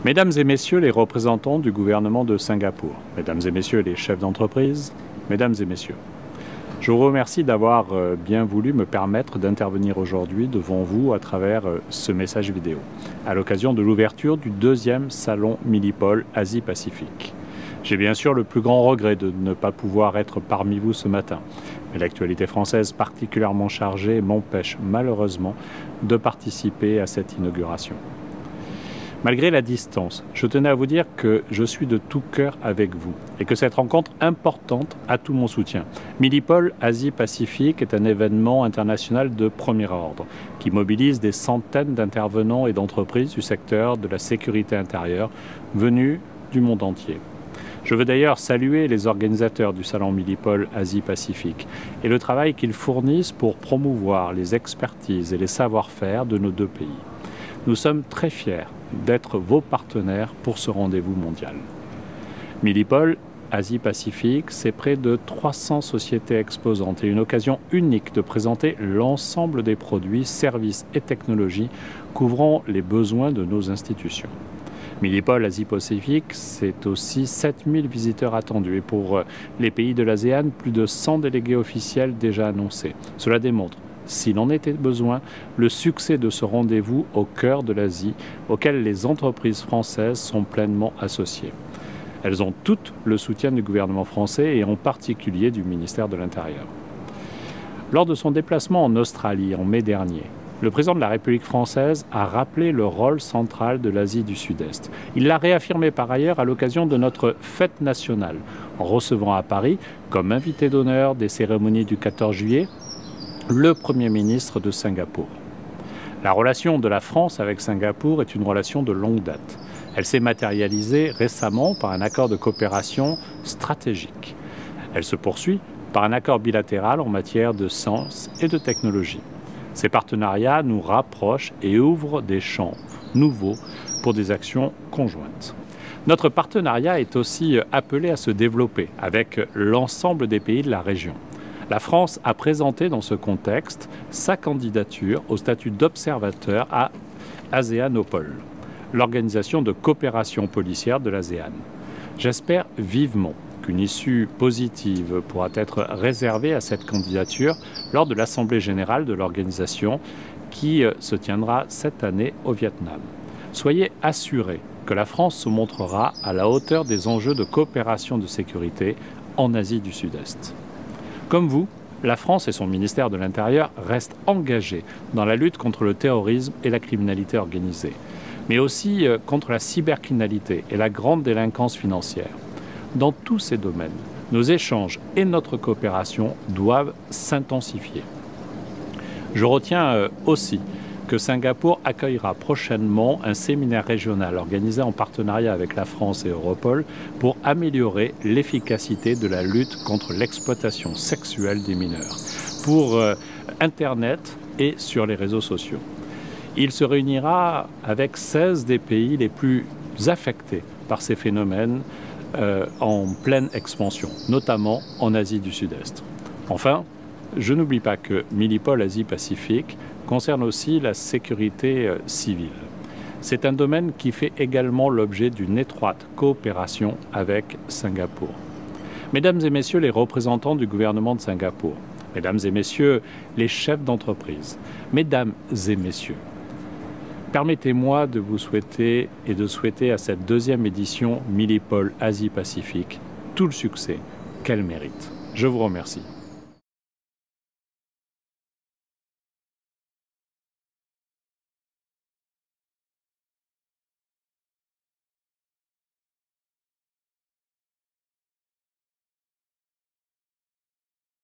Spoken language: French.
Mesdames et messieurs les représentants du gouvernement de Singapour, mesdames et messieurs les chefs d'entreprise, mesdames et messieurs, je vous remercie d'avoir bien voulu me permettre d'intervenir aujourd'hui devant vous à travers ce message vidéo, à l'occasion de l'ouverture du deuxième salon Milipol Asie-Pacifique. J'ai bien sûr le plus grand regret de ne pas pouvoir être parmi vous ce matin, mais l'actualité française particulièrement chargée m'empêche malheureusement de participer à cette inauguration. Malgré la distance, je tenais à vous dire que je suis de tout cœur avec vous et que cette rencontre importante a tout mon soutien. Milipol Asie-Pacifique est un événement international de premier ordre qui mobilise des centaines d'intervenants et d'entreprises du secteur de la sécurité intérieure venus du monde entier. Je veux d'ailleurs saluer les organisateurs du salon Milipol Asie-Pacifique et le travail qu'ils fournissent pour promouvoir les expertises et les savoir-faire de nos deux pays. Nous sommes très fiers d'être vos partenaires pour ce rendez-vous mondial. Milipol Asie-Pacifique, c'est près de 300 sociétés exposantes et une occasion unique de présenter l'ensemble des produits, services et technologies couvrant les besoins de nos institutions. Milipol Asie-Pacifique, c'est aussi 7000 visiteurs attendus et pour les pays de l'ASEAN, plus de 100 délégués officiels déjà annoncés. Cela démontre, s'il en était besoin, le succès de ce rendez-vous au cœur de l'Asie, auquel les entreprises françaises sont pleinement associées. Elles ont toutes le soutien du gouvernement français et en particulier du ministère de l'Intérieur. Lors de son déplacement en Australie en mai dernier, le président de la République française a rappelé le rôle central de l'Asie du Sud-Est. Il l'a réaffirmé par ailleurs à l'occasion de notre fête nationale, en recevant à Paris, comme invité d'honneur des cérémonies du 14 juillet, le Premier ministre de Singapour. La relation de la France avec Singapour est une relation de longue date. Elle s'est matérialisée récemment par un accord de coopération stratégique. Elle se poursuit par un accord bilatéral en matière de sciences et de technologie. Ces partenariats nous rapprochent et ouvrent des champs nouveaux pour des actions conjointes. Notre partenariat est aussi appelé à se développer avec l'ensemble des pays de la région. La France a présenté dans ce contexte sa candidature au statut d'observateur à ASEANopol, l'organisation de coopération policière de l'ASEAN. J'espère vivement qu'une issue positive pourra être réservée à cette candidature lors de l'Assemblée générale de l'organisation qui se tiendra cette année au Vietnam. Soyez assurés que la France se montrera à la hauteur des enjeux de coopération de sécurité en Asie du Sud-Est. Comme vous, la France et son ministère de l'Intérieur restent engagés dans la lutte contre le terrorisme et la criminalité organisée, mais aussi contre la cybercriminalité et la grande délinquance financière. Dans tous ces domaines, nos échanges et notre coopération doivent s'intensifier. Je retiens aussi que Singapour accueillera prochainement un séminaire régional organisé en partenariat avec la France et Europol pour améliorer l'efficacité de la lutte contre l'exploitation sexuelle des mineurs pour Internet et sur les réseaux sociaux. Il se réunira avec 16 des pays les plus affectés par ces phénomènes en pleine expansion, notamment en Asie du Sud-Est. Enfin, je n'oublie pas que Milipol Asie-Pacifique concerne aussi la sécurité civile. C'est un domaine qui fait également l'objet d'une étroite coopération avec Singapour. Mesdames et messieurs les représentants du gouvernement de Singapour, mesdames et messieurs les chefs d'entreprise, mesdames et messieurs, permettez-moi de vous souhaiter et de souhaiter à cette deuxième édition Milipol Asie-Pacifique tout le succès qu'elle mérite. Je vous remercie.